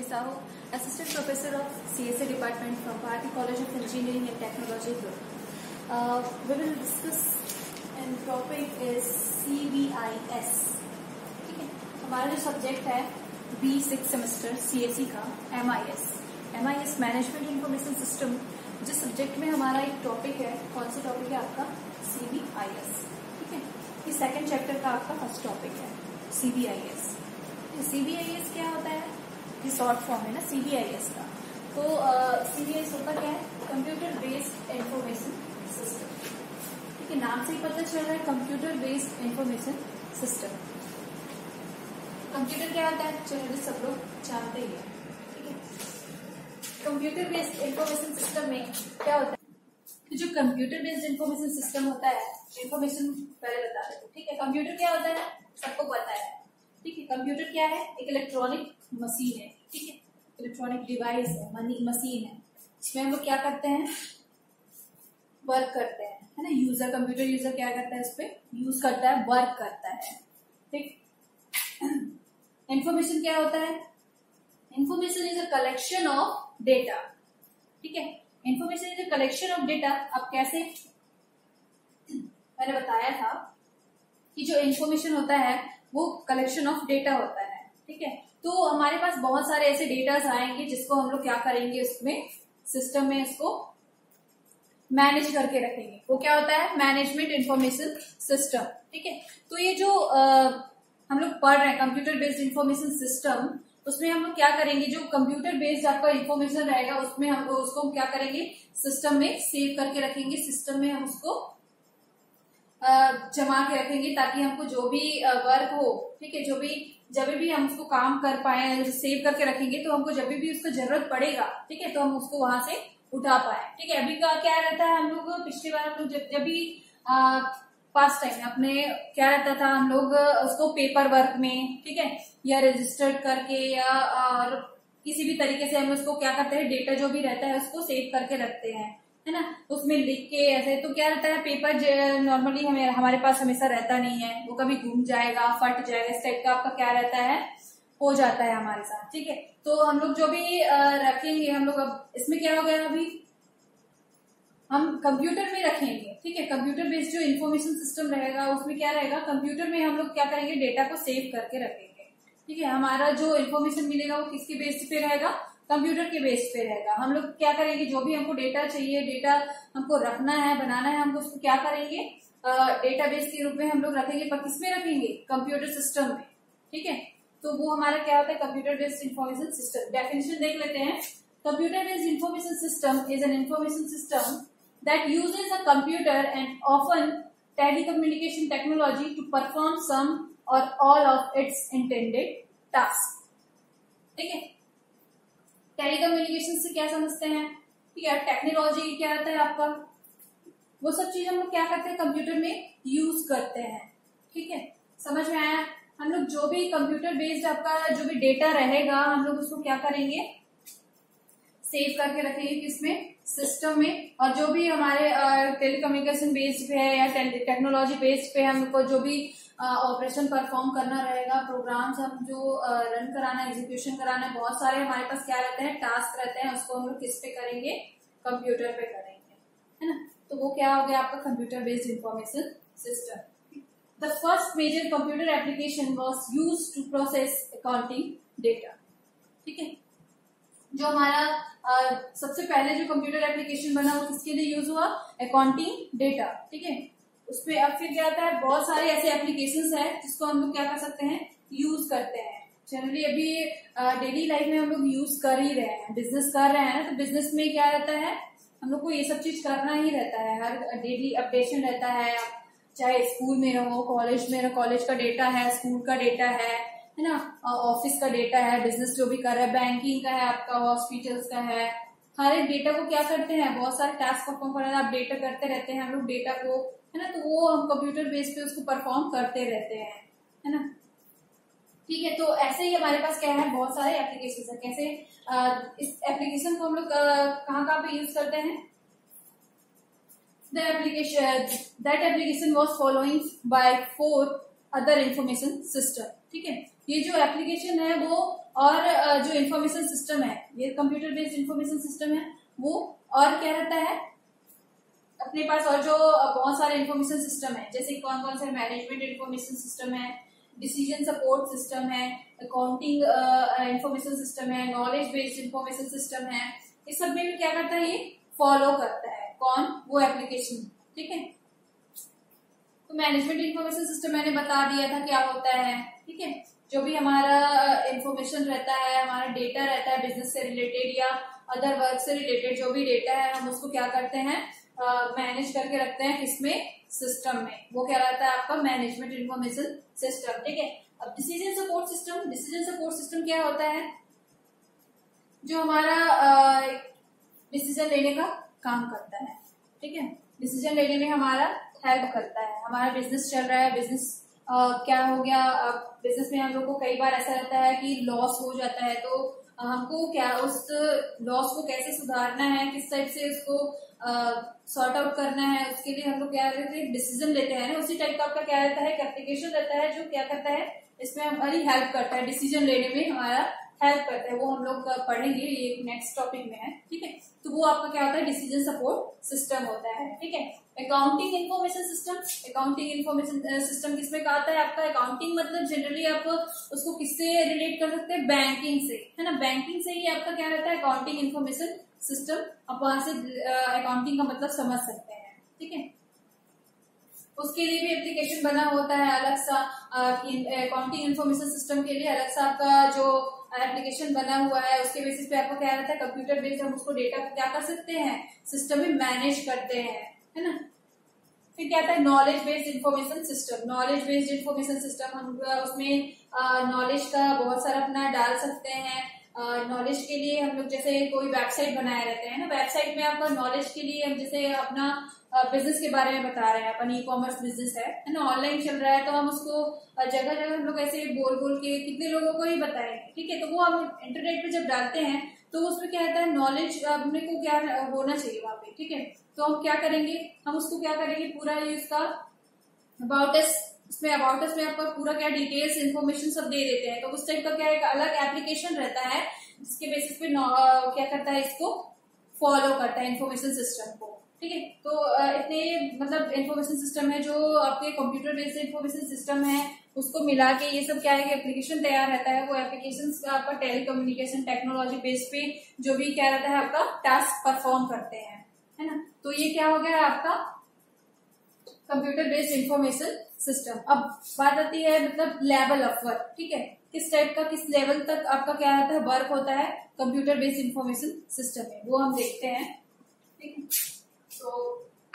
Sahu, Assistant Professor of CSA Department from Bharati College of Engineering and Technology Group. We will discuss and topic is CBIS. ठीक है, हमारा जो subject है B6 semester CSE का MIS management information system, जिस subject में हमारा एक टॉपिक है, कौन सा टॉपिक है आपका CBIS. ठीक है, ये सेकंड चैप्टर का आपका फर्स्ट टॉपिक है CBIS. CBIS क्या होता है? ये शॉर्ट फॉर्म है ना CBIS का. तो CBIS होता क्या है? Computer based information system. ठीक है, नाम से ही पता चल रहा है computer based information system. Computer क्या होता है? चलो सब लोग जानते ही है. ठीक है, कंप्यूटर बेस्ड इंफॉर्मेशन सिस्टम में क्या होता है? जो कंप्यूटर बेस्ड इंफॉर्मेशन सिस्टम होता है, इंफॉर्मेशन पहले बता देते. ठीक है, कंप्यूटर क्या होता है सबको पता है. ठीक है, कंप्यूटर क्या है? एक इलेक्ट्रॉनिक मशीन है. ठीक है, इलेक्ट्रॉनिक डिवाइस है, मशीन है. इसमें हम लोग क्या करते हैं? वर्क करते हैं, है ना. कंप्यूटर यूजर क्या करता है? उस पर यूज करता है, वर्क करता है. ठीक. इंफॉर्मेशन क्या होता है? Information is a collection of data. ठीक है, information is a collection of data. अब कैसे? मैंने बताया था कि जो इंफॉर्मेशन होता है वो कलेक्शन ऑफ डेटा होता है. ठीक है, तो हमारे पास बहुत सारे ऐसे डेटास आएंगे जिसको हम लोग क्या करेंगे, उसमें सिस्टम में इसको मैनेज करके रखेंगे. वो क्या होता है? Management information system. ठीक है, तो ये जो हम लोग पढ़ रहे हैं कंप्यूटर बेस्ड इंफॉर्मेशन सिस्टम, उसमें हम लोग क्या करेंगे? जो कंप्यूटर बेस्ड आपका इंफॉर्मेशन रहेगा उसमें हम उसको क्या करेंगे? सिस्टम में सेव करके रखेंगे. सिस्टम में हम उसको जमा के रखेंगे ताकि हमको जो भी वर्क हो, ठीक है, जब भी हम उसको काम कर पाए, सेव करके रखेंगे तो हमको जब भी उसको जरूरत पड़ेगा, ठीक है, तो हम उसको वहां से उठा पाए. ठीक है, अभी का क्या रहता है, हम लोग पिछली बार हम लोग जब भी पास्ट टाइम में अपने क्या रहता था, हम लोग उसको पेपर वर्क में, ठीक है, या रजिस्टर्ड करके या किसी भी तरीके से हम उसको क्या करते हैं, डेटा जो भी रहता है उसको सेव करके रखते हैं, है ना. उसमें लिख के ऐसे. तो क्या रहता है, पेपर नॉर्मली हमारे पास हमेशा रहता नहीं है, वो कभी घूम जाएगा, फट जाएगा, इस टाइप का आपका क्या रहता है, हो जाता है हमारे साथ. ठीक है, तो हम लोग जो भी रखेंगे, हम लोग अब इसमें क्या हो गया, अभी हम कंप्यूटर में रखेंगे. ठीक है, कंप्यूटर बेस्ड जो इन्फॉर्मेशन सिस्टम रहेगा उसमें क्या रहेगा, कंप्यूटर में हम लोग क्या करेंगे, डेटा को सेव करके रखेंगे. ठीक है, हमारा जो इन्फॉर्मेशन मिलेगा वो किसके बेस्ड पे रहेगा? कंप्यूटर के बेस पे रहेगा. हम लोग क्या करेंगे, जो भी हमको डेटा चाहिए, डेटा हमको रखना है, बनाना है, हम उसको क्या करेंगे, डेटाबेस के रूप में हम लोग रखेंगे. पर किसमें रखेंगे? कंप्यूटर सिस्टम में. ठीक है, तो वो हमारा क्या होता है, computer based information system. Definition देख लेते हैं. Computer based information system is an information system that uses a computer and often telecommunication technology to perform some or all of its intended task. ठीक है, टेलीकम्युनिकेशन से क्या समझते हैं? ठीक है, टेक्नोलॉजी क्या रहता है आपका, वो सब चीज हम लोग क्या करते हैं, कंप्यूटर में यूज करते हैं. ठीक है, समझ में आया? हम लोग जो भी कंप्यूटर बेस्ड आपका जो भी डेटा रहेगा, हम लोग उसको क्या करेंगे, सेव करके रखेंगे किसमें, सिस्टम में. और जो भी हमारे टेलीकम्युनिकेशन बेस्ड पे है या टेक्नोलॉजी बेस्ड पे हमको जो भी ऑपरेशन परफॉर्म करना रहेगा, प्रोग्राम्स हम जो रन कराना, एग्जीक्यूशन कराना, बहुत सारे हमारे पास क्या रहते हैं, टास्क रहते हैं, उसको हम लोग किस पे करेंगे, कंप्यूटर पे करेंगे, है ना. तो वो क्या हो गया आपका computer based information system. The first major computer application was use to process accounting data. ठीक है, जो हमारा सबसे पहले जो कंप्यूटर एप्लीकेशन बना वो किसके लिए यूज हुआ, अकाउंटिंग डेटा. ठीक है, उसमें अब फिर क्या आता है, बहुत सारे ऐसे एप्लीकेशंस हैं जिसको हम लोग क्या कर सकते हैं, यूज करते हैं. जनरली अभी डेली लाइफ में हम लोग यूज कर ही रहे हैं, बिजनेस कर रहे हैं ना, तो बिजनेस में क्या रहता है, हम लोग को ये सब चीज करना ही रहता है. हर डेली अपडेशन रहता है, चाहे स्कूल में रहो, कॉलेज में रहो, कॉलेज का डेटा है, स्कूल का डेटा है ना, ऑफिस का डेटा है, बिजनेस जो भी कर रहा है, बैंकिंग का है आपका, हॉस्पिटल्स का है. हर एक डेटा को क्या करते हैं, बहुत सारे टास्क परफॉर्म करना, आप डेटा करते रहते हैं हम लोग डेटा को, है ना. तो वो हम कंप्यूटर बेस पे उसको परफॉर्म करते रहते हैं, है ना. ठीक है, तो ऐसे ही हमारे पास क्या है, बहुत सारे एप्लीकेशन है. कैसे इस एप्लीकेशन को हम लोग कहाँ पे यूज करते हैं, that application was following by 4 other information system. ठीक है, ये जो एप्लीकेशन है वो और जो इंफॉर्मेशन सिस्टम है, ये कंप्यूटर बेस्ड इंफॉर्मेशन सिस्टम है वो, और क्या रहता है अपने पास, और जो बहुत सारे इंफॉर्मेशन सिस्टम है, जैसे कौन कौन से, मैनेजमेंट इंफॉर्मेशन सिस्टम है, डिसीजन सपोर्ट सिस्टम है, अकाउंटिंग इंफॉर्मेशन सिस्टम है, नॉलेज बेस्ड इंफॉर्मेशन सिस्टम है। इस सब में भी क्या करता है, ये फॉलो करता है कौन, वो एप्लीकेशन। ठीक है, तो मैनेजमेंट इंफॉर्मेशन सिस्टम मैंने बता दिया था क्या होता है। ठीक है, जो भी हमारा इंफॉर्मेशन रहता है, हमारा डेटा रहता है बिजनेस से रिलेटेड या अदर वर्क से रिलेटेड, जो भी डेटा है हम उसको क्या करते हैं, मैनेज करके रखते हैं किसमें, सिस्टम में। वो क्या रहता है आपका मैनेजमेंट इंफॉर्मेशन सिस्टम। ठीक है, अब decision support system, decision support system क्या होता है, जो हमारा डिसीजन लेने का काम करता है। ठीक है, डिसीजन लेने में हमारा हेल्प करता है। हमारा बिजनेस चल रहा है, बिजनेस क्या हो गया, बिजनेस में हम लोग को कई बार ऐसा रहता है कि लॉस हो जाता है, तो हमको क्या उस लॉस को कैसे सुधारना है, किस टाइप से उसको सॉर्ट आउट करना है, उसके लिए हम लोग क्या रहते हैं, डिसीजन लेते हैं ना। उसी टाइप का आपका क्या रहता है, एक एप्लीकेशन रहता है जो क्या करता है, इसमें हमारी हेल्प करता है, डिसीजन लेने में हमारा हेल्प करता है। वो हम लोग पढ़ेंगे, ये नेक्स्ट टॉपिक में है। ठीक है, तो वो आपका क्या होता है, डिसीजन सपोर्ट सिस्टम होता है। ठीक है, accounting information system, accounting information system किसमें का आता है आपका, अकाउंटिंग मतलब जनरली आप उसको किससे रिलेट कर सकते हैं, बैंकिंग से, है ना। बैंकिंग से ही आपका क्या रहता है, अकाउंटिंग इंफॉर्मेशन सिस्टम। आप वहां से अकाउंटिंग का मतलब समझ सकते हैं। ठीक है, उसके लिए भी एप्लीकेशन बना होता है अलग सा, अकाउंटिंग इंफॉर्मेशन सिस्टम के लिए अलग सा आपका जो एप्लीकेशन बना हुआ है, उसके बेसिस पे आपको क्या रहता है, कंप्यूटर बेस्ड हम उसको डेटा क्या कर सकते हैं, सिस्टम में मैनेज करते हैं, है ना। फिर क्या आता है, knowledge based information system. Knowledge based information system हम उसमें नॉलेज का बहुत सारा अपना डाल सकते हैं। नॉलेज के लिए हम लोग जैसे कोई वेबसाइट बनाए रहते हैं ना, वेबसाइट में आपका नॉलेज के लिए हम जैसे अपना बिजनेस के बारे में बता रहे हैं, अपन ई कॉमर्स बिजनेस है ना, ऑनलाइन चल रहा है, तो हम उसको जगह जगह हम लोग ऐसे बोल बोल के कितने लोगों को ही बताएंगे। ठीक है, तो वो हम इंटरनेट पे जब डालते हैं तो उसमें क्या रहता है, नॉलेज अपने को क्या होना चाहिए वहां पे। ठीक है, तो हम क्या करेंगे, हम उसको क्या करेंगे, पूरा ये उसका अबाउट अस, इसमें अबाउट अस में आपका पूरा क्या डिटेल्स इन्फॉर्मेशन सब दे देते हैं। तो उस टाइप का क्या एक अलग एप्लीकेशन रहता है जिसके बेसिस पे क्या करता है, इसको फॉलो करता है इन्फॉर्मेशन सिस्टम को। ठीक है, तो इतने मतलब इन्फॉर्मेशन सिस्टम है जो आपके कंप्यूटर बेस्ड इन्फॉर्मेशन सिस्टम है, उसको मिला के ये सब क्या है कि एप्लीकेशन तैयार रहता है। वो एप्लीकेशन आपका टेलीकम्युनिकेशन टेक्नोलॉजी बेस पे जो भी क्या रहता है आपका टास्क परफॉर्म करते हैं, है ना। तो ये क्या हो गया आपका कंप्यूटर बेस्ड इंफॉर्मेशन सिस्टम। अब बात आती है मतलब लेवल ऑफ वर्क। ठीक है, किस टाइप का, किस लेवल तक आपका क्या रहता है, वर्क होता है कंप्यूटर बेस्ड इंफॉर्मेशन सिस्टम में, वो हम देखते हैं। ठीक है, तो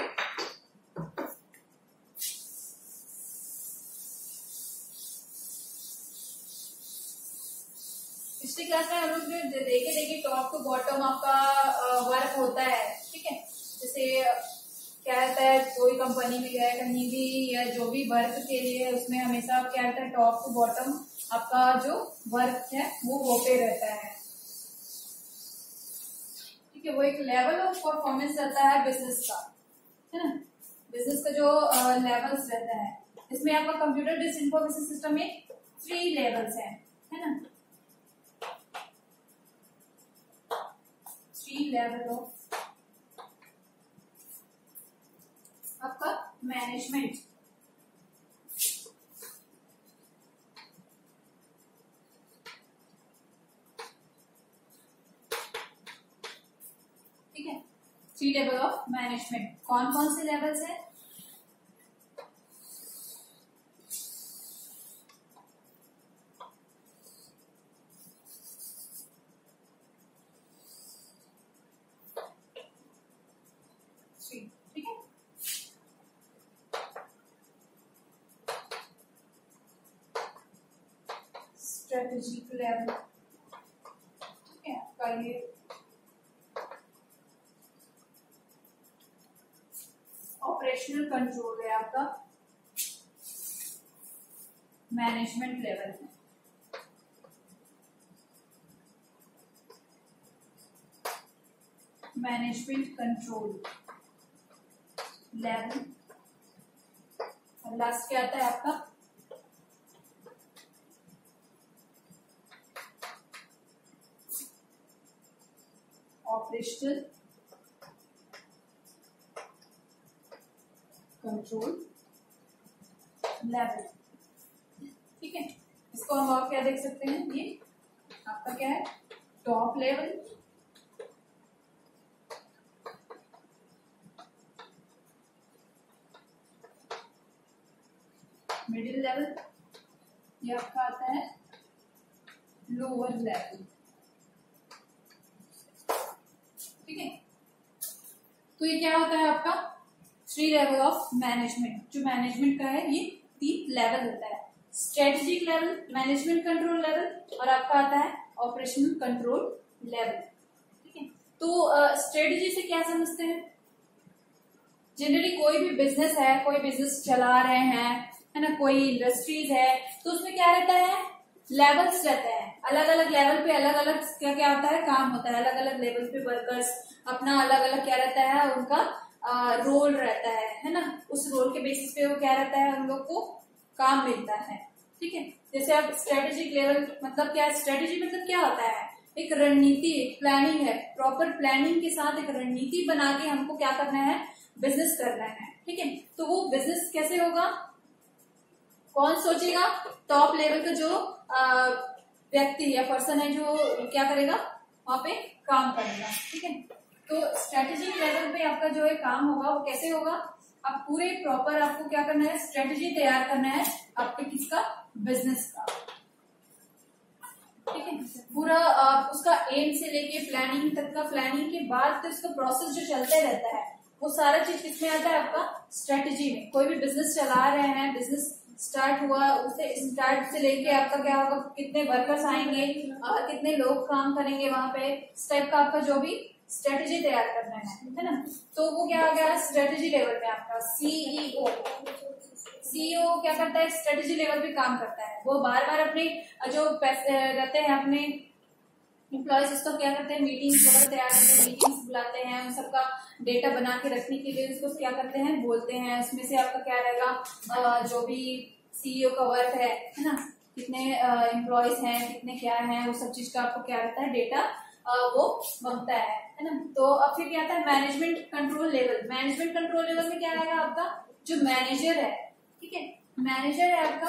पिछले क्लास में हम लोग जो देखे टॉप टू बॉटम आपका वर्क होता है। ठीक है, जैसे क्या रहता है, कोई कंपनी में गए कहीं भी, या जो भी वर्क के लिए उसमें हमेशा क्या रहता है, टॉप टू बॉटम आपका जो वर्क है वो होते रहता है। ठीक है, वो एक लेवल ऑफ परफॉर्मेंस रहता है बिजनेस का, है ना। बिजनेस का जो लेवल्स रहता है, इसमें आपका कंप्यूटर बेस्ड इंफॉर्मेशन सिस्टम में 3 लेवल्स है ना। 3 लेवल ऑफ आपका मैनेजमेंट। ठीक है, 3 लेवल ऑफ मैनेजमेंट। कौन कौन से लेवल्स है, ठीक है। स्ट्रेटेजिक लेवल, ठीक है आपका ये ऑपरेशनल कंट्रोल है आपका मैनेजमेंट लेवल में। मैनेजमेंट कंट्रोल लेवल, और लास्ट क्या आता है आपका ऑपरेशनल कंट्रोल लेवल। ठीक है, इसको हम और क्या देख सकते हैं, ये आपका क्या है, टॉप लेवल, मिडिल लेवल, ये आपका आता है लोअर लेवल। ठीक है, तो ये क्या होता है आपका 3 लेवल ऑफ मैनेजमेंट। जो मैनेजमेंट का है ये 3 लेवल होता है, strategic level, management control level और आपका आता है ऑपरेशनल कंट्रोल लेवल। ठीक है, तो स्ट्रेटेजी से क्या समझते हैं, जनरली कोई भी बिजनेस है, कोई बिजनेस चला रहे हैं, है ना, कोई इंडस्ट्रीज है, तो उसमें क्या रहता है, लेवल्स रहते हैं, अलग अलग लेवल पे अलग अलग क्या क्या होता है, काम होता है, अलग अलग लेवल पे वर्कर्स अपना अलग अलग क्या रहता है, उनका रोल रहता है ना, उस रोल के बेसिस पे वो क्या रहता है, उन लोग को काम मिलता है। ठीक है, जैसे अब स्ट्रेटेजिक लेवल मतलब क्या, स्ट्रेटेजी मतलब क्या होता है, एक रणनीति, एक प्लानिंग है, प्रॉपर प्लानिंग के साथ एक रणनीति बना के हमको क्या करना है, बिजनेस करना है। ठीक है, तो वो बिजनेस कैसे होगा, कौन सोचेगा, टॉप लेवल का जो व्यक्ति या पर्सन है जो क्या करेगा, वहां पे काम करेगा। ठीक है, तो स्ट्रेटेजिक लेवल पे आपका जो है काम होगा वो कैसे होगा, आप पूरे प्रॉपर आपको क्या करना है, स्ट्रेटेजी तैयार करना है आपके किसका, बिजनेस का। ठीक है, पूरा उसका एम से लेके प्लानिंग तक का, प्लानिंग के बाद तो इसका प्रोसेस जो चलते रहता है वो सारा चीज किसमें आता है, आपका स्ट्रेटेजी में। कोई भी बिजनेस चला रहे हैं, बिजनेस स्टार्ट हुआ, उसे स्टार्ट से लेके आपका क्या होगा, कितने वर्कर्स आएंगे, कितने लोग काम करेंगे वहां पे, इस टाइप का आपका जो भी स्ट्रेटेजी तैयार करना है ना, तो वो क्या आ गया स्ट्रेटेजी लेवल पे आपका सीईओ। सीईओ क्या करता है, स्ट्रेटेजी लेवल पे काम करता है, वो बार बार अपने जो पैसे रहते हैं अपने एम्प्लॉयज, उसको क्या करते हैं, मीटिंग्स वगैरह तैयार करते हैं, मीटिंग्स बुलाते हैं, उन सबका डेटा बना के रखने के लिए उसको क्या करते हैं, बोलते हैं। उसमें से आपका क्या रहेगा, जो भी सीईओ का वर्क है ना, कितने एम्प्लॉयज हैं, कितने क्या है, वो सब चीज का आपको क्या रहता है, डेटा वो बनता है ना। तो अब फिर क्या आता है, management control level. Management control level में क्या रहेगा, आपका जो मैनेजर है, ठीक है, मैनेजर है आपका,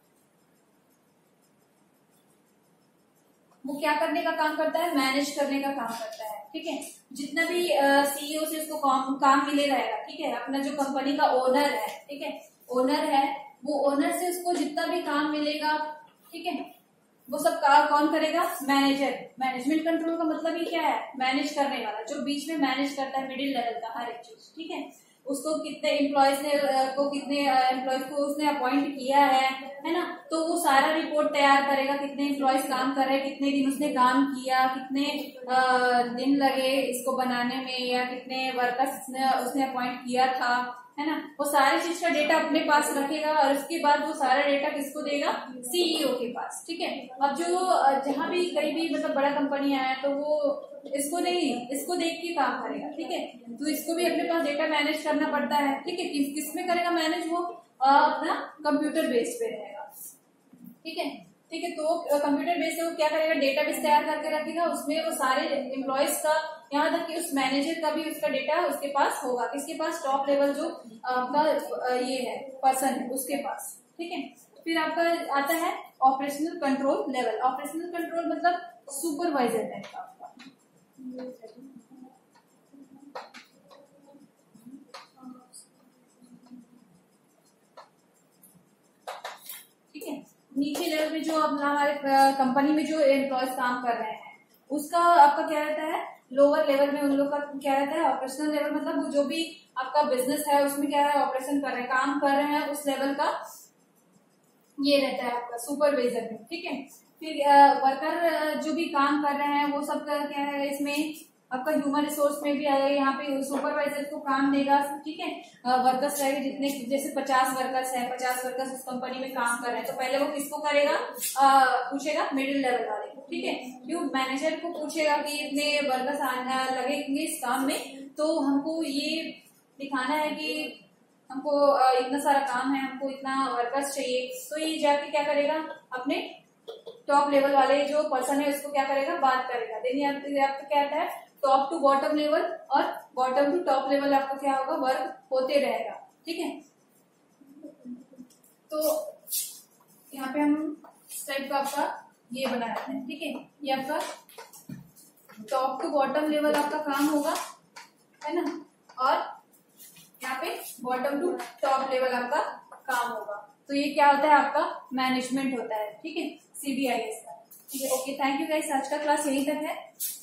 वो क्या करने का काम करता है, मैनेज करने का काम करता है। ठीक है, जितना भी सीईओ से उसको काम मिले रहेगा, ठीक है, अपना जो कंपनी का ओनर है, ठीक है, ओनर है, वो ओनर से उसको जितना भी काम मिलेगा, ठीक है, वो सब काम कौन करेगा, मैनेजर। मैनेजमेंट कंट्रोल का मतलब ही क्या है, मैनेज करने वाला, जो बीच में मैनेज करता है मिडिल लेवल का हर एक चीज। ठीक है, उसको कितने एम्प्लॉयज ने कितने एम्प्लॉयज को उसने अपॉइंट किया है ना, तो वो सारा रिपोर्ट तैयार करेगा, कितने एम्प्लॉयज काम कर रहे हैं, कितने दिन उसने काम किया, कितने दिन लगे इसको बनाने में, या कितने वर्कर्स उसने अपॉइंट किया था, है ना, वो सारी चीज का डेटा अपने पास रखेगा और उसके बाद वो सारा डेटा किसको देगा, सीईओ के पास। ठीक है, अब जो जहां भी कहीं भी मतलब बड़ा कंपनी आया तो वो इसको नहीं, इसको देख के काम करेगा। ठीक है, तो इसको भी अपने पास डेटा मैनेज करना पड़ता है। ठीक है, किस में करेगा मैनेज, वो अपना कंप्यूटर बेस पे रहेगा। ठीक है, ठीक है, तो कंप्यूटर बेस से वो क्या करेगा, डेटाबेस तैयार करके रखेगा, उसमें वो सारे एम्प्लॉयज का, यहाँ तक कि उस मैनेजर का भी उसका डेटा उसके पास होगा। किसके पास, टॉप लेवल जो आपका ये है पर्सन है उसके पास। ठीक है, फिर आपका आता है operational control level. Operational control मतलब सुपरवाइजर टाइप का आपका। ठीक है, नीचे लेवल में जो अपना हमारे कंपनी में जो एम्प्लॉयज काम कर रहे हैं उसका आपका क्या रहता है, लोअर लेवल में उन लोग का क्या रहता है, ऑपरेशनल लेवल मतलब जो भी आपका बिजनेस है उसमें क्या है, ऑपरेशन कर रहे हैं, काम कर रहे हैं, उस लेवल का ये रहता है आपका सुपरवाइजर में। ठीक है, फिर वर्कर जो भी काम कर रहे हैं वो सब का क्या है, इसमें आपका ह्यूमन रिसोर्स में भी आएगा, यहाँ पे सुपरवाइजर को काम देगा। ठीक है, वर्कर्स रहेंगे जितने, जैसे 50 वर्कर्स है, 50 वर्कर्स उस कंपनी में काम कर रहे हैं, तो पहले वो किसको करेगा, पूछेगा मिडिल लेवल वाले को। ठीक है, क्यों, मैनेजर को पूछेगा कि इतने वर्कर्स लगेंगे इस काम में, तो हमको ये दिखाना है कि हमको इतना सारा काम है, हमको इतना वर्कर्स चाहिए, तो ये जाके क्या करेगा, अपने टॉप लेवल वाले जो पर्सन है उसको क्या करेगा, बात करेगा। देन आपको क्या आता है, टॉप टू बॉटम लेवल और बॉटम टू टॉप लेवल आपका क्या होगा, वर्क होते रहेगा। ठीक है, तो यहाँ पे हम इस टाइप का आपका ये बनाते हैं। ठीक है, ये आपका टॉप टू बॉटम लेवल आपका काम होगा, है ना, और यहाँ पे बॉटम टू टॉप लेवल आपका काम होगा। तो ये क्या होता है, आपका मैनेजमेंट होता है। ठीक है, CBIS का। ठीक है, ओके, थैंक यू गाइस, आज का क्लास यहीं तक है।